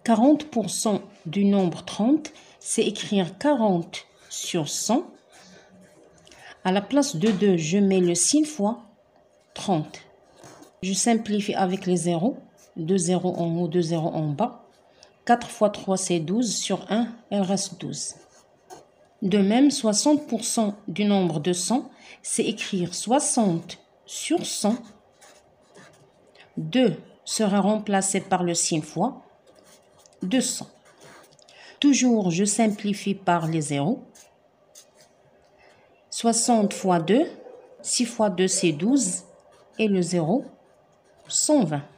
40% du nombre 30, c'est écrire 40 sur 100. À la place de 2, je mets le signe fois 30. Je simplifie avec les zéros. 2 zéros en haut, 2 zéros en bas. 4 fois 3, c'est 12. Sur 1, il reste 12. De même, 60% du nombre de 100, c'est écrire 60 sur 100. 2 sera remplacé par le signe fois 200. Toujours, je simplifie par les zéros. 60 fois 2, 6 fois 2, c'est 12. Et le 0, 120.